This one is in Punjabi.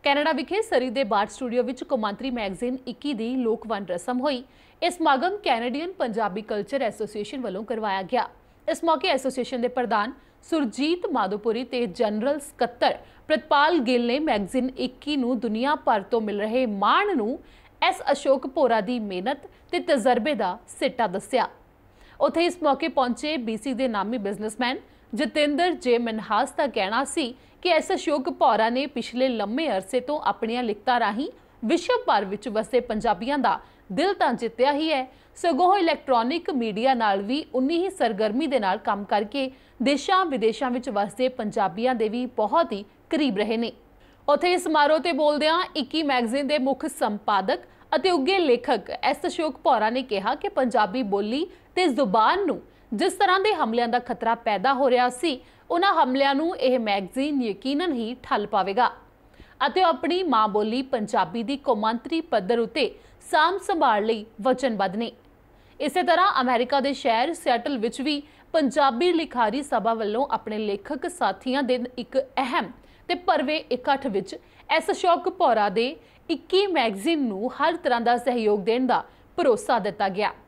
ਕੈਨੇਡਾ ਵਿਖੇ ਸਰੀ ਦੇ ਬਾਰਟ ਸਟੂਡੀਓ ਵਿੱਚ ਕੌਮਾਂਤਰੀ ਮੈਗਜ਼ੀਨ 21 ਦੀ ਲੋਕਵੰਡ ਰਸਮ ਹੋਈ। ਇਸ ਸਮਾਗਮ ਕੈਨੇਡੀਅਨ ਪੰਜਾਬੀ ਕਲਚਰ ਐਸੋਸੀਏਸ਼ਨ ਵੱਲੋਂ ਕਰਵਾਇਆ ਗਿਆ। ਇਸ ਮੌਕੇ ਐਸੋਸੀਏਸ਼ਨ ਦੇ ਪ੍ਰਧਾਨ ਸੁਰਜੀਤ ਮਾਧੋਪੁਰੀ ਤੇ ਜਨਰਲ ਸਕੱਤਰ ਪ੍ਰਤਪਾਲ ਗਿੱਲ ਨੇ ਮੈਗਜ਼ੀਨ 21 ਨੂੰ ਦੁਨੀਆ ਭਰ ਤੋਂ ਮਿਲ ਰਹੇ ਮਾਣ ਨੂੰ ਐਸ ਅਸ਼ੋਕ ਭੋਰਾ ਦੀ ਮਿਹਨਤ ਤੇ ਤਜਰਬੇ ਦਾ ਸਿੱਟਾ ਦੱਸਿਆ। ਉੱਥੇ ਇਸ ਮੌਕੇ ਪਹੁੰਚੇ BC ਦੇ ਨਾਮੀ ਬਿਜ਼ਨਸਮੈਨ ਜਤਿੰਦਰ ਜੇ ਮਨਹਾਸ ਦਾ ਕਹਿਣਾ ਸੀ ਕਿ ਐਸ ਅਸ਼ੋਕ ਭੋਰਾ ਨੇ ਪਿਛਲੇ ਲੰਮੇ ਅਰਸੇ ਤੋਂ ਆਪਣੀਆਂ ਲਿਖਤਾਂ ਰਾਹੀਂ ਵਿਸ਼ਵ ਭਰ ਵਿੱਚ ਵਸੇ ਪੰਜਾਬੀਆਂ ਦਾ ਦਿਲ ਤਾਂ ਜਿੱਤਿਆ ਹੀ ਹੈ, ਸਗੋਂ ਇਲੈਕਟ੍ਰੋਨਿਕ ਮੀਡੀਆ ਨਾਲ ਵੀ ਉਨੀ ਹੀ ਸਰਗਰਮੀ ਦੇ ਨਾਲ ਕੰਮ ਕਰਕੇ ਦੇਸ਼ਾਂ ਵਿਦੇਸ਼ਾਂ ਵਿੱਚ ਵਸਦੇ ਪੰਜਾਬੀਆਂ ਦੇ ਵੀ ਬਹੁਤ ਹੀ ਕਰੀਬ ਰਹੇ ਨੇ। ਉੱਥੇ ਇਸ ਸਮਾਰੋਹ ਤੇ ਬੋਲਦਿਆਂ 21 ਮੈਗਜ਼ੀਨ ਦੇ ਮੁੱਖ ਸੰਪਾਦਕ ਅਤੇ ਉੱਘੇ ਲੇਖਕ ਐਸ ਅਸ਼ੋਕ ਭੋਰਾ ਨੇ ਕਿਹਾ ਕਿ ਪੰਜਾਬੀ ਬੋਲੀ ਤੇ ਜ਼ੁਬਾਨ ਨੂੰ ਜਿਸ ਤਰ੍ਹਾਂ ਦੇ ਹਮਲਿਆਂ ਦਾ ਖਤਰਾ ਪੈਦਾ ਹੋ ਰਿਹਾ ਸੀ, ਉਹਨਾਂ ਹਮਲਿਆਂ ਨੂੰ ਇਹ ਮੈਗਜ਼ੀਨ ਯਕੀਨਨ ਹੀ ਠੱਲ ਪਾਵੇਗਾ ਅਤੇ ਆਪਣੀ ਮਾਂ ਬੋਲੀ ਪੰਜਾਬੀ ਦੀ ਕੌਮਾਂਤਰੀ ਪੱਧਰ ਉਤੇ ਸਾਂਭ ਸੰਭਾਲ ਲਈ ਵਚਨਬੱਧ ਨੇ। ਇਸੇ ਤਰ੍ਹਾਂ ਅਮਰੀਕਾ ਦੇ ਸ਼ਹਿਰ ਸਿਆਟਲ ਵਿੱਚ ਵੀ ਪੰਜਾਬੀ ਲਿਖਾਰੀ ਸਭਾ ਵੱਲੋਂ ਆਪਣੇ ਲੇਖਕ ਸਾਥੀਆਂ ਦੇ ਇੱਕ ਅਹਿਮ ਤੇ ਭਰਵੇਂ ਇਕੱਠ ਵਿੱਚ ਐਸ ਅਸ਼ੋਕ ਭੋਰਾ ਦੇ 21 ਮੈਗਜ਼ੀਨ ਨੂੰ ਹਰ ਤਰ੍ਹਾਂ ਦਾ ਸਹਿਯੋਗ ਦੇਣ ਦਾ ਭਰੋਸਾ ਦਿੱਤਾ ਗਿਆ।